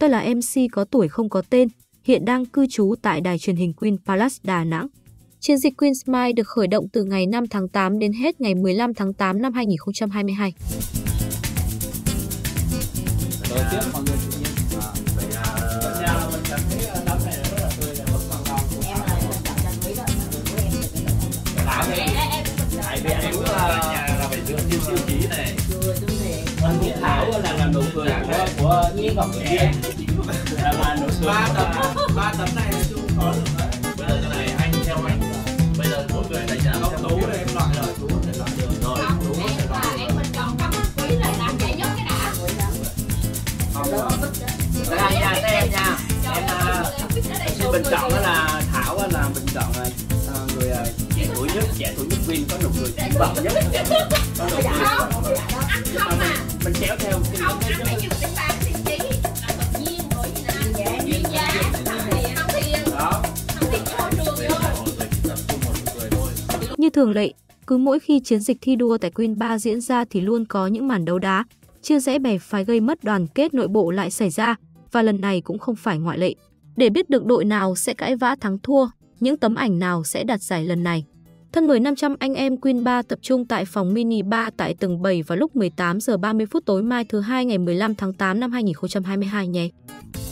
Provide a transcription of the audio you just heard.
Tôi là MC có tuổi không có tên, hiện đang cư trú tại đài truyền hình Queen Palace Đà Nẵng. Chiến dịch Queen Smile được khởi động từ ngày 5 tháng 8 đến hết ngày 15 tháng 8 năm 2022. Đầu tiếp mọi người tự nhiên. Mình cảm thấy tấm này rất là tươi và vẫn còn ngon. Em là chọn chân quý đó, của em tại vì anh cũng là phải dựa trên tiêu chí này. Anh biết Thảo là nụ cười của Nhiên Ngọc Nguyễn. Là nụ cười. Ba tấm này chưa có được đấy. Bây giờ cái này anh theo anh. Bây giờ mỗi người đánh giá góc Tú đây em loại rồi, Tú sẽ loại được rồi. Em mình chọn tấm quý là làm dễ nhất cái đã. Đây nha, em nha. Em xin bình chọn đó là Thảo là bình chọn người trẻ tuổi nhất Queen, có nụ cười triển vọng nhất. Có nụ cười. Mình kéo theo. Không, anh phải như cái ba tiêu chí là tự nhiên rồi gì nè. Duyên dáng, thân thiện. Đó. Thân thiện cho môi trường vô. Như thường lệ, cứ mỗi khi chiến dịch thi đua tại Queen Bar diễn ra thì luôn có những màn đấu đá, chia rẽ bè phái gây mất đoàn kết nội bộ lại xảy ra, và lần này cũng không phải ngoại lệ. Để biết được đội nào sẽ cãi vã thắng thua, những tấm ảnh nào sẽ đạt giải lần này, thân mời 500 anh em Queen Bar tập trung tại phòng mini bar tại tầng 7 vào lúc 18 giờ 30 phút tối mai thứ Hai ngày 15 tháng 8 năm 2022 nhé.